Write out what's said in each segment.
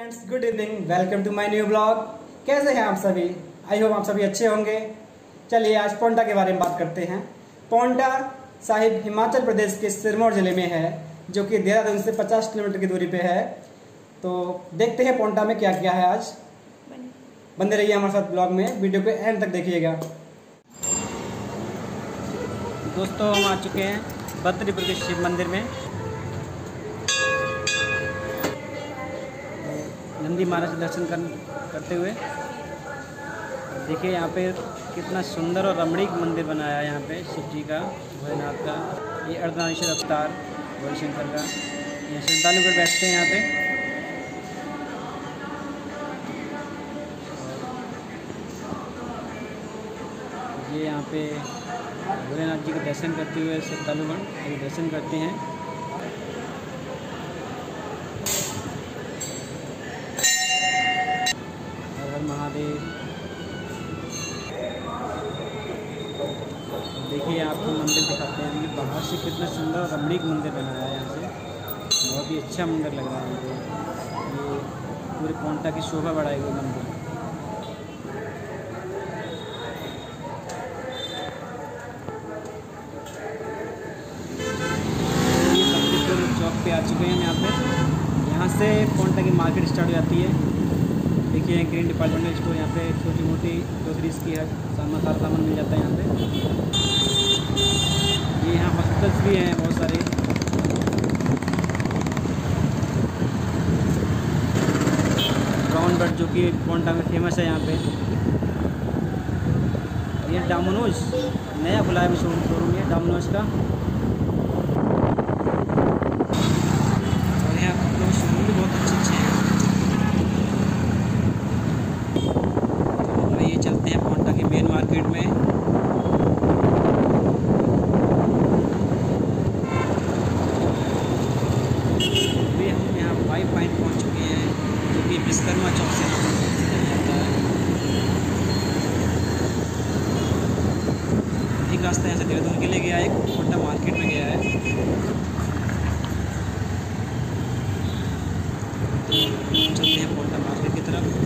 Friends, good evening. Welcome to my new blog. कैसे हैं आप सभी? आई होप आप सभी अच्छे होंगे। चलिए आज पोंटा के बारे में बात करते हैं। पोंटा साहिब हिमाचल प्रदेश के सिरमौर जिले में है, जो कि देहरादून से 50 किलोमीटर की दूरी पे है। तो देखते हैं पोंटा में क्या क्या है आज। बने रहिए हमारे साथ ब्लॉग में, वीडियो को एंड तक देखिएगा। दोस्तों, हम आ चुके हैं बद्रीपुर के शिव मंदिर में। नंदी महाराज दर्शन करते हुए देखिए यहाँ पे कितना सुंदर और रमणीक मंदिर बनाया है। यहाँ पे शिव जी का, भोलेनाथ का, ये अर्धनारीश्वर अवतार भोले शंकर का। यहाँ श्रद्धालु पर बैठते हैं यहाँ पे। ये यहाँ पे भोलेनाथ जी का दर्शन करते हुए श्रद्धालुगण दर्शन करते हैं। महादेव, देखिए आपको मंदिर दिखाते हैं। ये बाहर से कितना सुंदर और रमणीक मंदिर बनाया है। यहाँ से बहुत ही अच्छा मंदिर लग रहा है मुझे। ये पूरे पोंटा की शोभा बढ़ाएगा मंदिर। ये बद्रीपुर चौक पे आ चुके हैं। यहाँ से पोंटा की मार्केट स्टार्ट हो जाती है। देखिए ग्रीन डिपार्टमेंटल स्टोर, यहाँ पे छोटी मोटी ग्रोसरीज की है सारा सामान मिल जाता है यहाँ पे। ये यहाँ हॉस्पिटल्स भी हैं बहुत सारे। ब्राउन ब्रेड जो कि पोंटा में फेमस है यहाँ पे। ये डोमिनोज नया खुला है शोरूम है डोमिनोज का। और यहाँ पर शोरूम भी बहुत अच्छे हैं। चलते हैं पोंटा की मेन मार्केट में। अभी हम यहाँ 5 पॉइंट पहुँच चुके हैं, जो कि विश्वकर्मा चौक से जाता है। एक रास्ता यहाँ से देहरादून के लिए गया है, एक पोंटा मार्केट में गया है। तो चलते हैं पोंटा मार्केट की तरफ।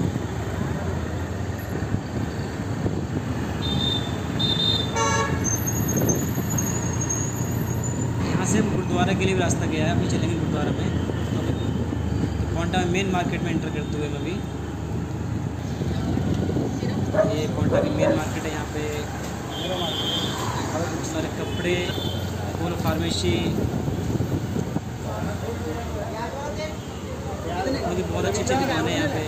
से गुरुद्वारा के लिए भी रास्ता गया है, अभी चलेंगे गुरुद्वारा में। तो पोंटा मेन मार्केट में एंटर करते हुए अभी ये पोंटा की मेन मार्केट है। यहाँ पे बहुत सारे कपड़े, फूल, फार्मेसी, बहुत अच्छी अच्छी दुकानें हैं यहाँ पे।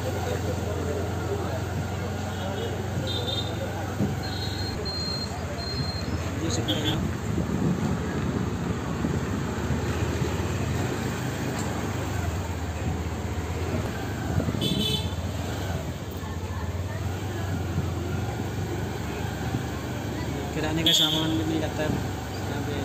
देख सकते हैं आप। किराने का सामान भी मिल जाता है यहाँ पे।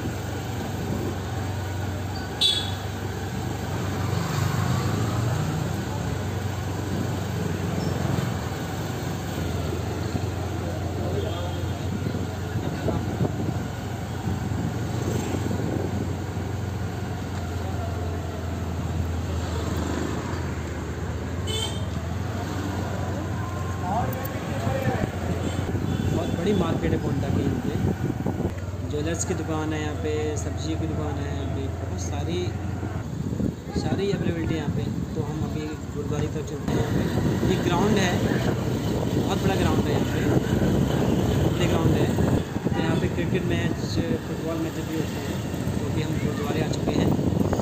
बहुत बड़ी मार्केट है पोंटा की। यहाँ पे ज्वेलर्स की दुकान है, यहाँ पे सब्जी की दुकान है, यहाँ पे बहुत सारी अवेलेबिलिटी यहाँ पे। तो हम अभी गुरुद्वारे तक चलते हैं। यहाँ पे ये ग्राउंड है, बहुत बड़ा ग्राउंड है। यहाँ पे प्ले ग्राउंड है। तो यहाँ पे क्रिकेट मैच, फुटबॉल मैच भी होते हैं। तो अभी हम गुरुद्वारे आ चुके हैं।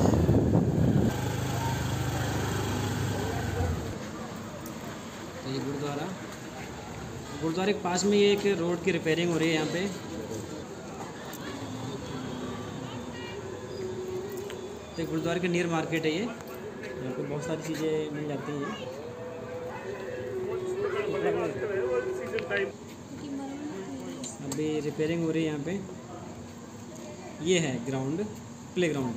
तो ये गुरुद्वारे के पास में ये एक रोड की रिपेयरिंग हो रही है यहाँ पे। तो गुरुद्वारे के नियर मार्केट है ये। यहाँ पे बहुत सारी चीज़ें मिल जाती हैं। अभी रिपेयरिंग हो रही है यहाँ पे। ये है ग्राउंड, प्ले ग्राउंड।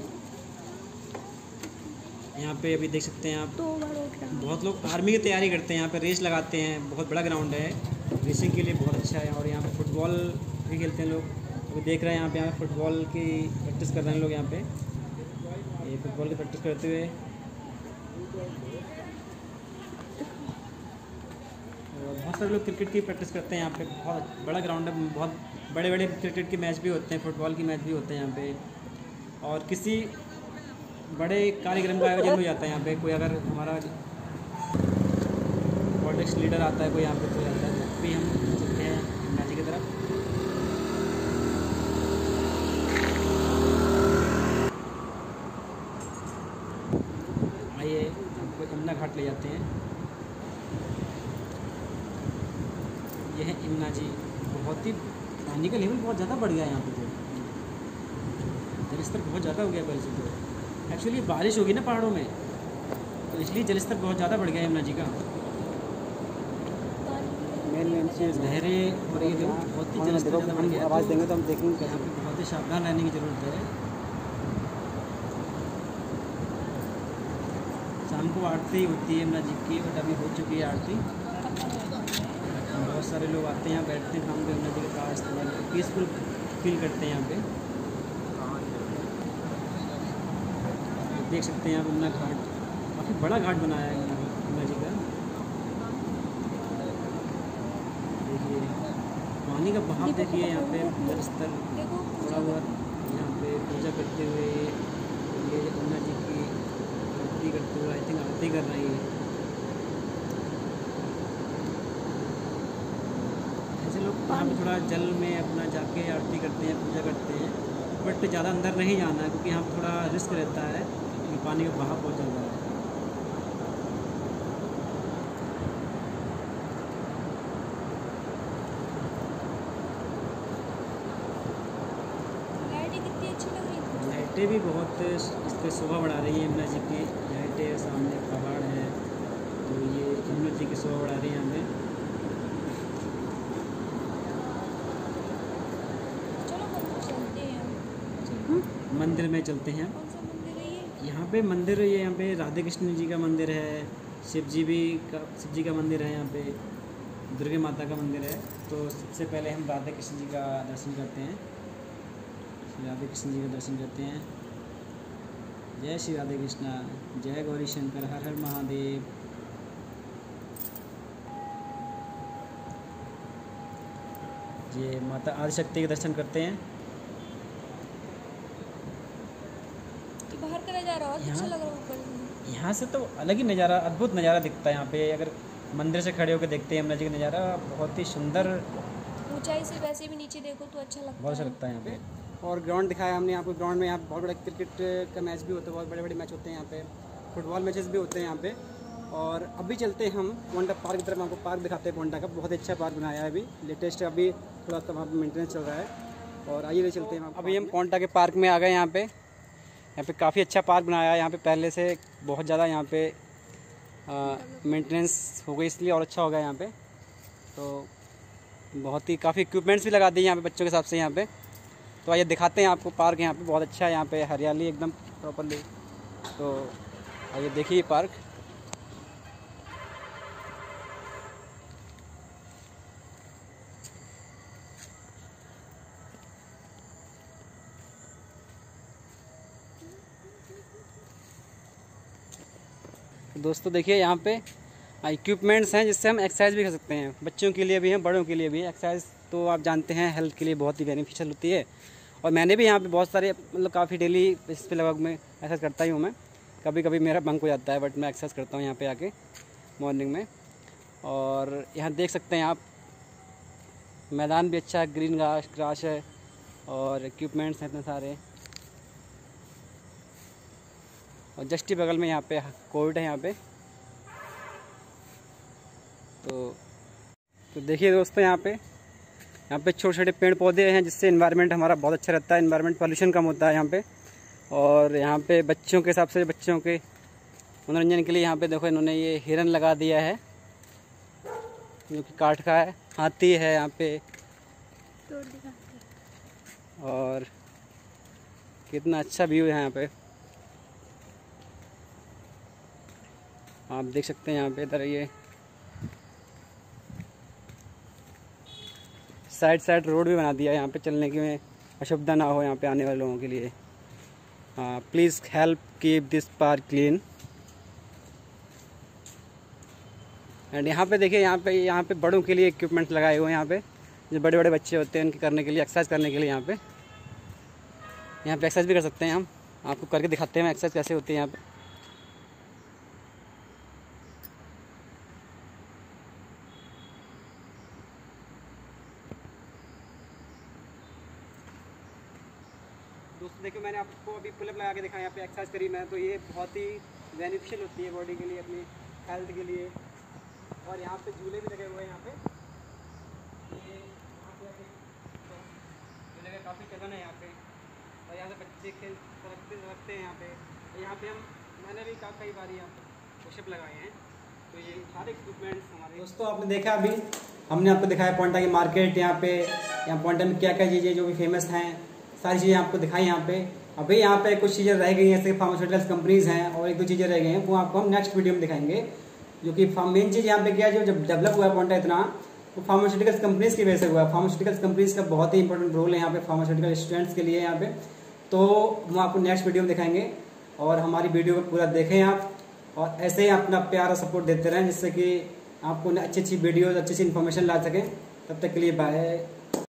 यहाँ पे अभी देख सकते हैं आप, बहुत लोग आर्मी की तैयारी करते हैं। यहाँ पे रेस लगाते हैं। बहुत बड़ा ग्राउंड है, रेसिंग के लिए बहुत अच्छा है। और यहाँ पे फुटबॉल भी खेलते हैं लोग। अभी देख रहे हैं यहाँ पे फुटबॉल की प्रैक्टिस कर रहे हैं लोग। यहाँ पे ये फुटबॉल की प्रैक्टिस करते हुए बहुत सारे लोग क्रिकेट की प्रैक्टिस करते हैं यहाँ पे। बहुत बड़ा ग्राउंड है, बहुत बड़े बड़े क्रिकेट के मैच भी होते हैं, फुटबॉल की मैच भी होते हैं यहाँ पे। और किसी बड़े कार्यक्रम का आयोजन हो जाता है यहाँ पे, कोई अगर हमारा पॉलिटिक्स लीडर आता है कोई यहाँ पे तो आता है, तो भी हम चलते हैं यमुना जी की तरफ। आइए हमको यमुना घाट ले जाते हैं। यह है यमुना जी। बहुत ही पानी का लेवल बहुत ज़्यादा बढ़ गया है यहाँ पे, तो जलस्तर बहुत ज़्यादा हो गया पहले से। तो एक्चुअली बारिश होगी ना पहाड़ों में, तो इसलिए जलस्तर बहुत ज़्यादा बढ़ गया है यमुना जी का। नहरें और ये बहुत ही जलस्तर ज़्यादा बढ़ गया। आवाज़ देंगे तो हम देखेंगे। यहाँ पे बहुत ही सावधान रहने की ज़रूरत है। शाम को आरती होती है यमुना जी की, बट अभी हो चुकी है आरती। बहुत सारे लोग आते हैं यहाँ, बैठते हैं शाम को यमुना जी के पास, थोड़ा पीसफुल फील करते हैं यहाँ पे। देख सकते हैं आप यमुना घाट, काफ़ी बड़ा घाट बनाया है यमुना जी का। देखिए पानी का बहाव देखिए, यहाँ पे जलस्तर थोड़ा बहुत यहाँ पे पूजा करते हुए ये यमुना जी की आरती करते हुए, आई थिंक आरती कर रही है। ऐसे लोग यहाँ पे थोड़ा जल में अपना जाके आरती करते हैं, पूजा करते हैं, बट ज़्यादा अंदर नहीं जाना है क्योंकि यहाँ थोड़ा रिस्क रहता है, पानी का बहाव बहुत ज़्यादा है। लाइटें कितनी अच्छी लग रही थी। लाइटें भी बहुत इस पर शोभा बढ़ा रही है यमुना जी की। लाइटें, सामने पहाड़ है, तो ये यमुना जी की शोभा बढ़ा रही है यहाँ पे। चलो चलते हैं। मंदिर में चलते हैं। कौन सा मंदिर है ये? यहाँ पे मंदिर है, यहाँ पे राधे कृष्ण जी का मंदिर है, शिव जी का मंदिर है, यहाँ पे दुर्गा माता का मंदिर है। तो सबसे पहले हम राधे कृष्ण जी का दर्शन करते हैं। श्री राधे कृष्ण जी का दर्शन करते हैं। जय श्री राधे कृष्णा, जय गौरी शंकर, हर हर महादेव। ये माता आदिशक्ति के दर्शन करते हैं। बाहर का नज़ारा और अच्छा लग रहा है ऊपर से। यहाँ से तो अलग ही नज़ारा, अद्भुत नज़ारा दिखता है यहाँ पे। अगर मंदिर से खड़े होकर देखते हैं यमुना जी का नज़ारा, बहुत ही सुंदर। ऊंचाई से वैसे भी नीचे देखो तो अच्छा लगता है, बहुत अच्छा लगता है यहाँ पे। और ग्राउंड दिखाया हमने आपको। ग्राउंड में यहाँ बहुत बड़ा क्रिकेट का मैच भी होता है, बहुत बड़े बड़े मैच होते हैं यहाँ पे, फुटबॉल मैचेस भी होते हैं यहाँ पे। और अभी चलते हैं हम पोंटा पार्क की तरफ। आपको पार्क दिखाते हैं पोंटा का। बहुत अच्छा पार्क बनाया है, अभी लेटेस्ट, अभी थोड़ा सा वहाँ पर मेंटेनेंस चल रहा है। और आइए चलते हैं। अभी हम पोंटा के पार्क में आ गए। यहाँ पे काफ़ी अच्छा पार्क बनाया है। यहाँ पे पहले से बहुत ज़्यादा यहाँ पे मेंटेनेंस हो गई, इसलिए और अच्छा हो गया यहाँ पे। तो बहुत ही काफ़ी इक्विपमेंट्स भी लगा दिए यहाँ पे बच्चों के हिसाब से यहाँ पे। तो आइए दिखाते हैं आपको पार्क। यहाँ पे बहुत अच्छा है, यहाँ पे हरियाली एकदम प्रॉपरली। तो आइए देखिए पार्क। दोस्तों देखिए यहाँ पे इक्विपमेंट्स हैं जिससे हम एक्सरसाइज भी कर सकते हैं। बच्चों के लिए भी हैं, बड़ों के लिए भी। एक्सरसाइज तो आप जानते हैं हेल्थ के लिए बहुत ही बेनिफिशियल होती है। और मैंने भी यहाँ पे बहुत सारे, मतलब काफ़ी डेली इस पे लगभग मैं एक्सरसाइज करता ही हूँ। मैं कभी कभी मेरा बंक हो जाता है, बट मैं एक्सरसाइज करता हूँ यहाँ पे आके मॉर्निंग में। और यहाँ देख सकते हैं आप, मैदान भी अच्छा है, ग्रीन ग्रास है और इक्विपमेंट्स हैं इतने सारे। और जस्ट ही बगल में यहाँ पे कोर्ट है यहाँ पे। तो देखिए दोस्तों, यहाँ पे छोटे छोटे पेड़ पौधे हैं जिससे इन्वायरमेंट हमारा बहुत अच्छा रहता है। इन्वायरमेंट पॉल्यूशन कम होता है यहाँ पे। और यहाँ पे बच्चों के हिसाब से, बच्चों के मनोरंजन के लिए यहाँ पे देखो इन्होंने ये हिरन लगा दिया है जो कि काठ का है। हाथी है यहाँ पे। और कितना अच्छा व्यू है यहाँ पे, आप देख सकते हैं। यहाँ पे इधर ये साइड रोड भी बना दिया है यहाँ पे, चलने की में असुविधा ना हो यहाँ पे आने वाले लोगों के लिए। Please help keep this park clean. And यहाँ पे देखिए, यहाँ पे बड़ों के लिए इक्विपमेंट लगाए हुए हैं। यहाँ पे जो बड़े बड़े बच्चे होते हैं उनके करने के लिए, एक्सरसाइज करने के लिए यहाँ पे एक्सरसाइज भी कर सकते हैं हम। आपको करके दिखाते हैं एक्सरसाइज कैसे होती है यहाँ पे। दोस्तों देखिए, मैंने आपको अभी पुलअप लगा के दिखाया, यहाँ पे एक्सरसाइज करी मैं, तो ये बहुत ही बेनिफिशियल होती है बॉडी के लिए, अपनी हेल्थ के लिए। और यहाँ पे झूले भी लगे हुए हैं। यहाँ पे झूले का काफ़ी चलन है यहाँ पे, और यहाँ से बच्चे खेल रखते हैं यहाँ पे। मैंने भी कई बार यहाँ पे पुशअप लगाए हैं। तो ये सारे इक्विपमेंट्स हमारे। दोस्तों आपने देखा, अभी हमने आपको दिखाया पोंटा की मार्केट। यहाँ पोंटा में क्या क्या चीज़ें जो भी फेमस हैं, सारी चीज़ें आपको दिखाई यहाँ पे। अभी यहाँ पे कुछ चीज़ें रह गई हैं, जैसे फार्मास्यूटिकल्स कंपनीज हैं, और एक दो चीज़ें रह गई हैं, वो आपको हम नेक्स्ट वीडियो में दिखाएंगे। जो कि मेन चीज़ यहाँ पे क्या है, जो जब डेवलप हुआ है पोंटा इतना, वो फार्मास्यूटिकल्स कंपनीज की वजह से हुआ है। फार्मास्यूटिकल्स कंपनीज का बहुत ही इंपॉर्टेंट रोल है यहाँ पे फार्मास्यूटिकल स्टूडेंट्स के लिए यहाँ पे। तो वो आपको नेक्स्ट वीडियो में दिखाएंगे, और हमारी वीडियो को पूरा देखें आप, और ऐसे ही अपना प्यार और सपोर्ट देते रहें, जिससे कि आपको अच्छी अच्छी वीडियोज, अच्छी अच्छी इन्फॉर्मेशन ला सकें। तब तक के लिए बाय।